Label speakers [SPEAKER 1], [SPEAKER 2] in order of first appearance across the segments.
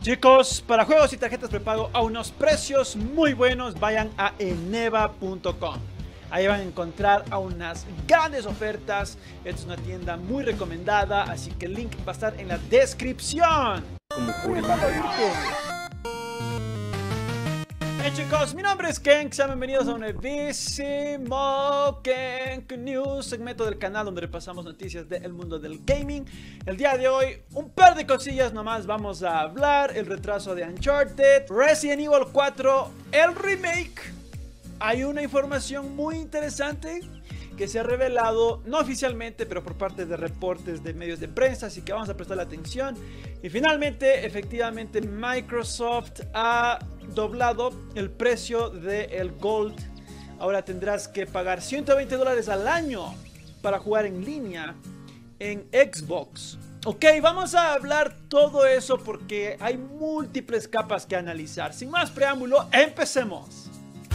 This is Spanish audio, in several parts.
[SPEAKER 1] Chicos, para juegos y tarjetas prepago a unos precios muy buenos, vayan a eneva.com. Ahí van a encontrar a unas grandes ofertas. Esta es una tienda muy recomendada, así que el link va a estar en la descripción. Hey chicos, mi nombre es Kenk, sean bienvenidos a un nuevísimo Kenk News, segmento del canal donde repasamos noticias del mundo del gaming. El día de hoy, un par de cosillas nomás vamos a hablar: el retraso de Uncharted, Resident Evil 4, el remake. Hay una información muy interesante que se ha revelado, no oficialmente, pero por parte de reportes de medios de prensa, así que vamos a prestarle atención. Y finalmente, efectivamente, Microsoft ha doblado el precio del Gold. Ahora tendrás que pagar $120 al año para jugar en línea en Xbox. Ok, vamos a hablar todo eso porque hay múltiples capas que analizar. Sin más preámbulo, empecemos.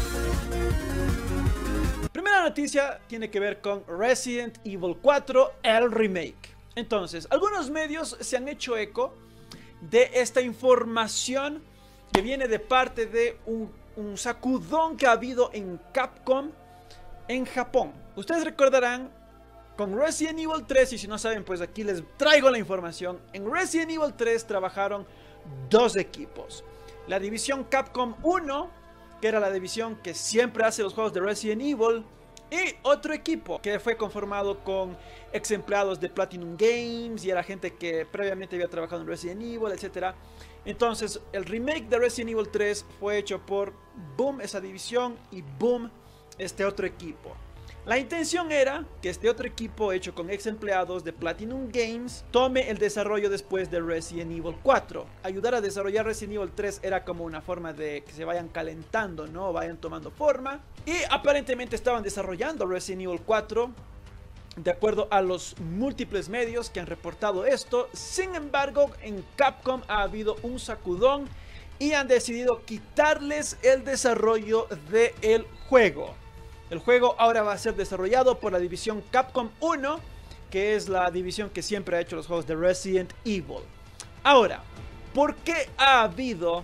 [SPEAKER 1] Primera noticia tiene que ver con Resident Evil 4, el remake. Entonces, algunos medios se han hecho eco de esta información que viene de parte de un sacudón que ha habido en Capcom en Japón. Ustedes recordarán con Resident Evil 3, y si no saben, pues aquí les traigo la información. En Resident Evil 3 trabajaron dos equipos. La división Capcom 1, que era la división que siempre hace los juegos de Resident Evil, y otro equipo que fue conformado con ex empleados de Platinum Games y era gente que previamente había trabajado en Resident Evil, etc. Entonces el remake de Resident Evil 3 fue hecho por Boom, esa división, y Boom, este otro equipo. La intención era que este otro equipo, hecho con ex empleados de Platinum Games, tome el desarrollo después de Resident Evil 4. Ayudar a desarrollar Resident Evil 3 era como una forma de que se vayan calentando, ¿no? Vayan tomando forma. Y aparentemente estaban desarrollando Resident Evil 4, de acuerdo a los múltiples medios que han reportado esto. Sin embargo, en Capcom ha habido un sacudón y han decidido quitarles el desarrollo del juego. El juego ahora va a ser desarrollado por la división Capcom 1, que es la división que siempre ha hecho los juegos de Resident Evil. Ahora, ¿por qué ha habido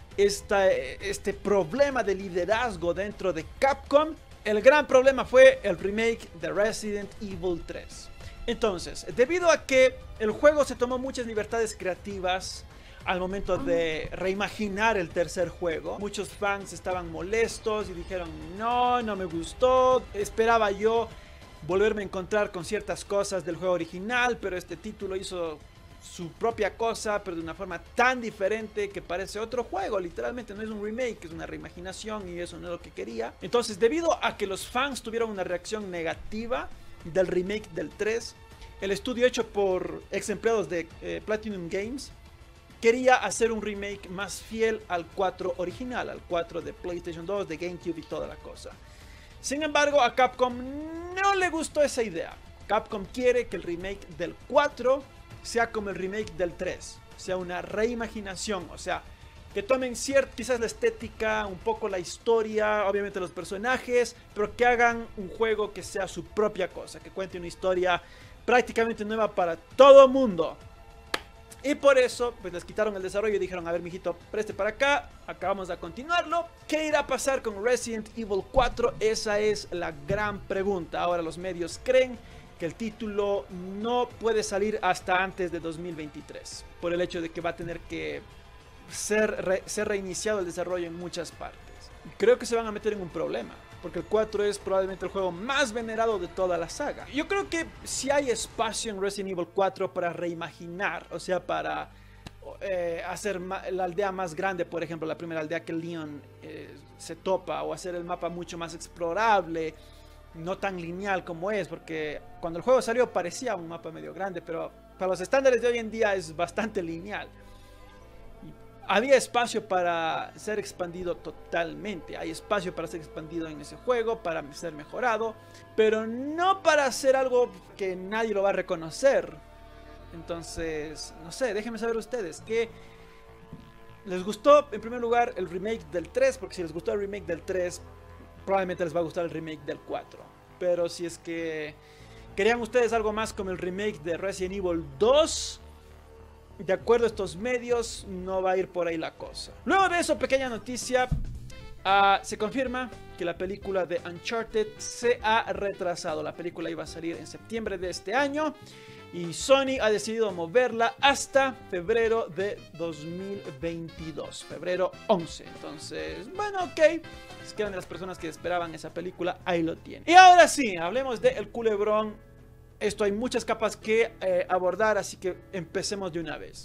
[SPEAKER 1] este problema de liderazgo dentro de Capcom? El gran problema fue el remake de Resident Evil 3. Entonces, debido a que el juego se tomó muchas libertades creativas al momento de reimaginar el tercer juego, muchos fans estaban molestos y dijeron: no me gustó, esperaba yo volverme a encontrar con ciertas cosas del juego original, pero este título hizo su propia cosa, pero de una forma tan diferente que parece otro juego. Literalmente no es un remake, es una reimaginación, y eso no es lo que quería. Entonces, debido a que los fans tuvieron una reacción negativa del remake del 3, el estudio hecho por ex empleados de Platinum Games quería hacer un remake más fiel al 4 original, al 4 de PlayStation 2, de GameCube y toda la cosa. Sin embargo, a Capcom no le gustó esa idea. Capcom quiere que el remake del 4 sea como el remake del 3, sea una reimaginación, o sea, que tomen quizás la estética, un poco la historia, obviamente los personajes, pero que hagan un juego que sea su propia cosa, que cuente una historia prácticamente nueva para todo el mundo. Y por eso, pues les quitaron el desarrollo y dijeron: a ver, mijito, preste para acá, vamos a continuarlo. ¿Qué irá a pasar con Resident Evil 4? Esa es la gran pregunta. Ahora los medios creen que el título no puede salir hasta antes de 2023, por el hecho de que va a tener que ser reiniciado el desarrollo en muchas partes. Creo que se van a meter en un problema, porque el 4 es probablemente el juego más venerado de toda la saga. Yo creo que si hay espacio en Resident Evil 4 para reimaginar, o sea, para hacer la aldea más grande, por ejemplo, la primera aldea que Leon se topa, o hacer el mapa mucho más explorable, no tan lineal como es, porque cuando el juego salió parecía un mapa medio grande, pero para los estándares de hoy en día es bastante lineal. Había espacio para ser expandido totalmente. Hay espacio para ser expandido en ese juego, para ser mejorado, pero no para hacer algo que nadie lo va a reconocer. Entonces, no sé, déjenme saber ustedes ¿qué les gustó en primer lugar el remake del 3? Porque si les gustó el remake del 3, probablemente les va a gustar el remake del 4. Pero si es que querían ustedes algo más como el remake de Resident Evil 2, de acuerdo a estos medios, no va a ir por ahí la cosa. Luego de eso, pequeña noticia, se confirma que la película de Uncharted se ha retrasado. La película iba a salir en septiembre de este año y Sony ha decidido moverla hasta febrero de 2022, febrero 11. Entonces, bueno, ok, es que eran de las personas que esperaban esa película, ahí lo tienen. Y ahora sí, hablemos de El Culebrón. Esto hay muchas capas que abordar, así que empecemos de una vez.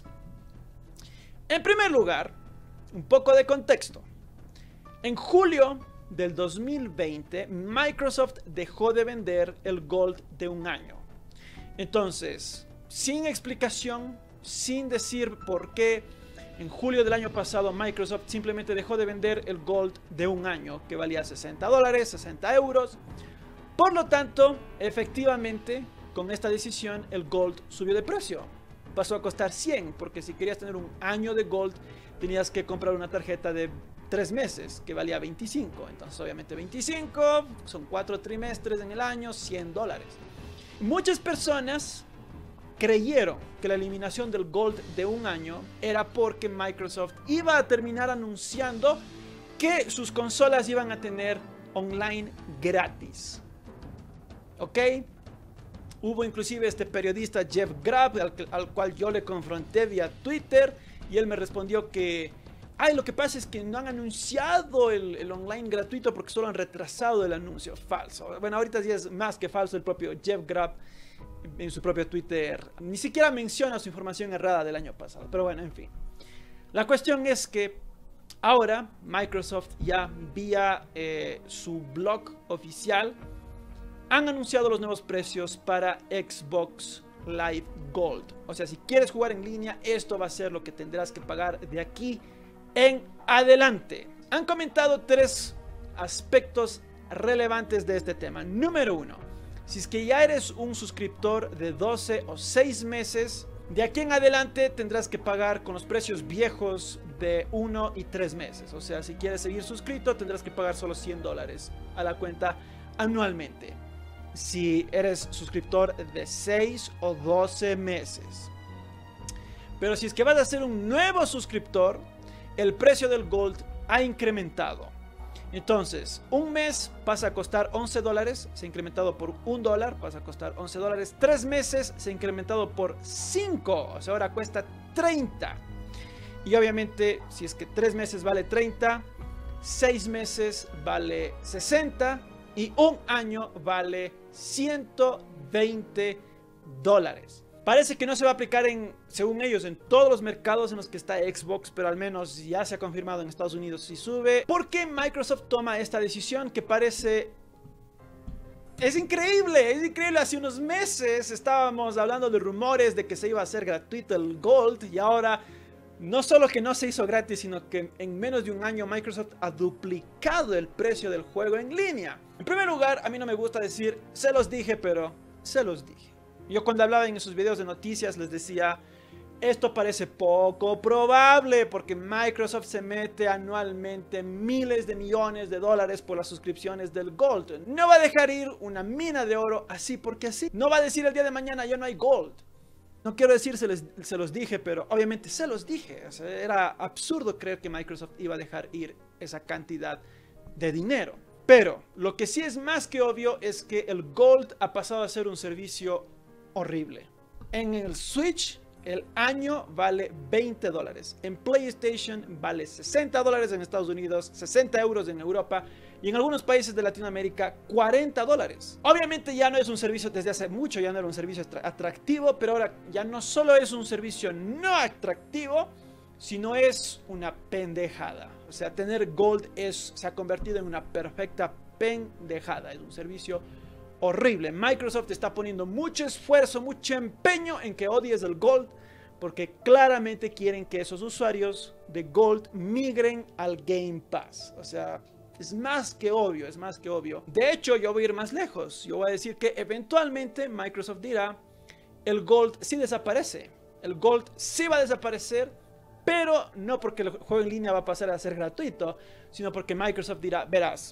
[SPEAKER 1] En primer lugar, un poco de contexto. En julio del 2020, Microsoft dejó de vender el Gold de un año. Entonces, sin explicación, sin decir por qué, en julio del año pasado Microsoft simplemente dejó de vender el Gold de un año, que valía $60, 60 euros. Por lo tanto, efectivamente, con esta decisión, el Gold subió de precio. Pasó a costar 100, porque si querías tener un año de Gold, tenías que comprar una tarjeta de 3 meses, que valía 25. Entonces, obviamente 25, son 4 trimestres en el año, $100. Muchas personas creyeron que la eliminación del Gold de un año era porque Microsoft iba a terminar anunciando que sus consolas iban a tener online gratis. ¿Ok? Hubo inclusive este periodista Jeff Grubb, al cual yo le confronté vía Twitter, y él me respondió que lo que pasa es que no han anunciado el online gratuito porque solo han retrasado el anuncio. Falso. Bueno, ahorita sí es más que falso. El propio Jeff Grubb en su propio Twitter ni siquiera menciona su información errada del año pasado. Pero bueno, en fin. La cuestión es que ahora Microsoft ya vía su blog oficial han anunciado los nuevos precios para Xbox Live Gold. O sea, si quieres jugar en línea, esto va a ser lo que tendrás que pagar de aquí en adelante. Han comentado 3 aspectos relevantes de este tema. Número 1, si es que ya eres un suscriptor de 12 o 6 meses, de aquí en adelante tendrás que pagar con los precios viejos de 1 y 3 meses. O sea, si quieres seguir suscrito, tendrás que pagar solo $100 a la cuenta anualmente. Si eres suscriptor de 6 o 12 meses. Pero si es que vas a ser un nuevo suscriptor, el precio del Gold ha incrementado. Entonces, un mes pasa a costar $11, se ha incrementado por $1, pasa a costar $11. 3 meses se ha incrementado por 5, o sea, ahora cuesta 30. Y obviamente, si es que 3 meses vale 30, 6 meses vale 60 y un año vale $120. Parece que no se va a aplicar según ellos, en todos los mercados en los que está Xbox, pero al menos ya se ha confirmado en Estados Unidos si sube. ¿Por qué Microsoft toma esta decisión que parece... Es increíble, es increíble. Hace unos meses estábamos hablando de rumores de que se iba a hacer gratuito el Gold y ahora no solo que no se hizo gratis, sino que en menos de un año Microsoft ha duplicado el precio del juego en línea. En primer lugar, a mí no me gusta decir, se los dije, pero se los dije. Yo cuando hablaba en esos videos de noticias les decía, esto parece poco probable porque Microsoft se mete anualmente miles de millones de dólares por las suscripciones del Gold. No va a dejar ir una mina de oro así porque así. No va a decir el día de mañana ya no hay Gold. No quiero decir se los dije, pero obviamente se los dije. O sea, era absurdo creer que Microsoft iba a dejar ir esa cantidad de dinero. Pero lo que sí es más que obvio es que el Gold ha pasado a ser un servicio horrible. En el Switch el año vale $20. En PlayStation vale $60 en Estados Unidos, 60 euros en Europa y en algunos países de Latinoamérica $40. Obviamente ya no es un servicio, desde hace mucho ya no era un servicio atractivo, pero ahora ya no solo es un servicio no atractivo, sino es una pendejada. O sea, tener Gold se ha convertido en una perfecta pendejada. Es un servicio horrible. Microsoft está poniendo mucho esfuerzo, mucho empeño en que odies el Gold, porque claramente quieren que esos usuarios de Gold migren al Game Pass. O sea, es más que obvio, es más que obvio. De hecho, yo voy a ir más lejos. Yo voy a decir que eventualmente Microsoft dirá, el Gold sí desaparece. El Gold sí va a desaparecer, pero no porque el juego en línea va a pasar a ser gratuito, sino porque Microsoft dirá, verás,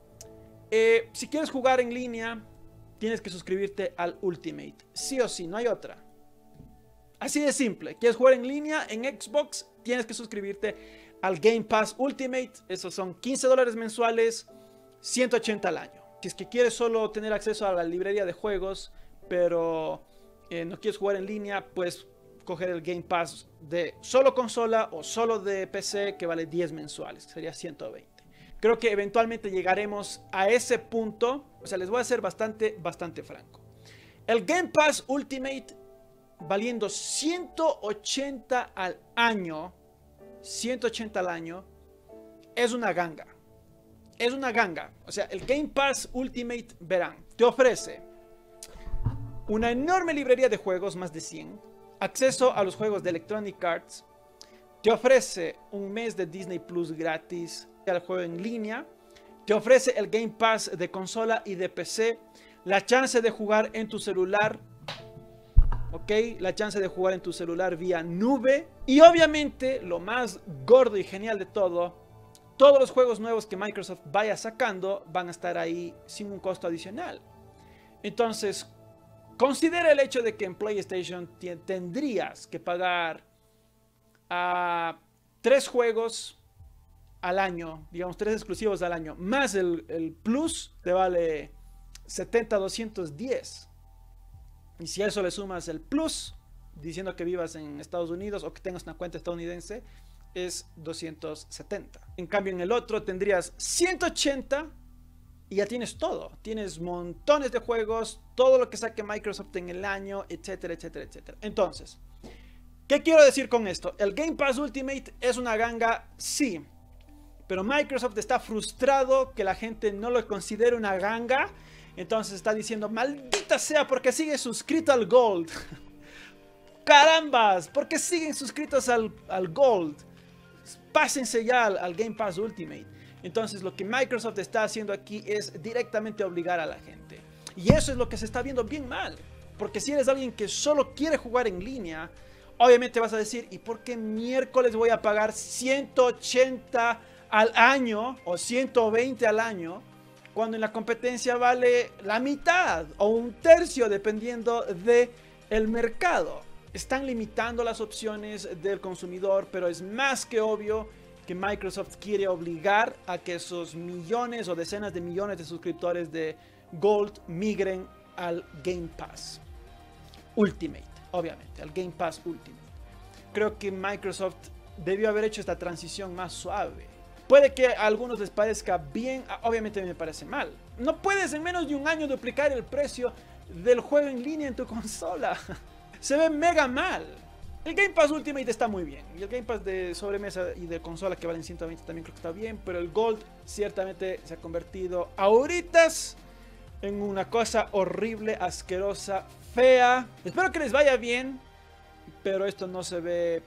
[SPEAKER 1] si quieres jugar en línea, tienes que suscribirte al Ultimate. Sí o sí, no hay otra. Así de simple. ¿Quieres jugar en línea en Xbox? Tienes que suscribirte al Game Pass Ultimate. Esos son $15 mensuales, 180 al año. Si es que quieres solo tener acceso a la librería de juegos, pero no quieres jugar en línea, pues coger el Game Pass de solo consola o solo de PC, que vale 10 mensuales, que sería 120. Creo que eventualmente llegaremos a ese punto. O sea, les voy a ser bastante franco. El Game Pass Ultimate valiendo 180 al año, 180 al año, es una ganga. Es una ganga. O sea, el Game Pass Ultimate, verán, te ofrece una enorme librería de juegos, más de 100, acceso a los juegos de Electronic Arts, te ofrece un mes de Disney Plus gratis al juego en línea, te ofrece el Game Pass de consola y de PC, la chance de jugar en tu celular, ok, la chance de jugar en tu celular vía nube, y obviamente lo más gordo y genial de todo, todos los juegos nuevos que Microsoft vaya sacando van a estar ahí sin un costo adicional. Entonces, considera el hecho de que en PlayStation tendrías que pagar a 3 juegos al año, digamos 3 exclusivos al año, más el Plus te vale 70-210. Y si a eso le sumas el Plus, diciendo que vivas en Estados Unidos o que tengas una cuenta estadounidense, es 270. En cambio, en el otro tendrías 180 y ya tienes todo. Tienes montones de juegos, todo lo que saque Microsoft en el año, etcétera, etcétera, etcétera. Entonces, ¿qué quiero decir con esto? ¿El Game Pass Ultimate es una ganga? Sí. Pero Microsoft está frustrado que la gente no lo considere una ganga. Entonces está diciendo, maldita sea, porque sigue suscrito al Gold. Carambas, ¿por qué siguen suscritos al Gold? Pásense ya al Game Pass Ultimate. Entonces lo que Microsoft está haciendo aquí es directamente obligar a la gente. Y eso es lo que se está viendo bien mal. Porque si eres alguien que solo quiere jugar en línea, obviamente vas a decir, ¿y por qué miércoles voy a pagar 180 al año o 120 al año? Cuando en la competencia vale la mitad o un tercio dependiendo del mercado. Están limitando las opciones del consumidor, pero es más que obvio que Microsoft quiere obligar a que esos millones o decenas de millones de suscriptores de Gold migren al Game Pass Ultimate, obviamente, al Game Pass Ultimate. Creo que Microsoft debió haber hecho esta transición más suave. Puede que a algunos les parezca bien, obviamente me parece mal. No puedes en menos de un año duplicar el precio del juego en línea en tu consola. Se ve mega mal. El Game Pass Ultimate está muy bien. Y el Game Pass de sobremesa y de consola que valen 120 también creo que está bien. Pero el Gold ciertamente se ha convertido ahorita en una cosa horrible, asquerosa, fea. Espero que les vaya bien. Pero esto no se ve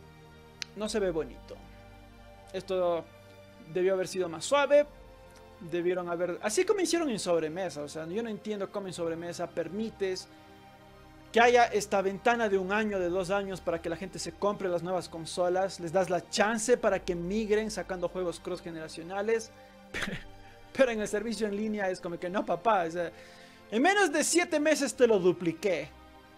[SPEAKER 1] bonito. Esto debió haber sido más suave. Debieron haber... Así como hicieron en sobremesa. O sea, yo no entiendo cómo en sobremesa permites que haya esta ventana de 1 año, de 2 años para que la gente se compre las nuevas consolas. Les das la chance para que migren sacando juegos cross generacionales. Pero en el servicio en línea es como que no, papá. O sea, en menos de 7 meses te lo dupliqué.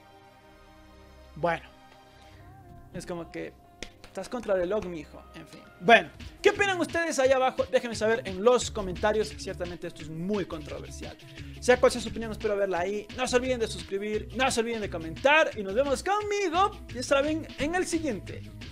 [SPEAKER 1] Bueno. Es como que... Estás contra el reloj, mijo. En fin. Bueno, ¿qué opinan ustedes ahí abajo? Déjenme saber en los comentarios. Ciertamente esto es muy controversial. Sea cual sea su opinión, espero verla ahí. No se olviden de suscribir, no se olviden de comentar. Y nos vemos conmigo, ya saben, en el siguiente.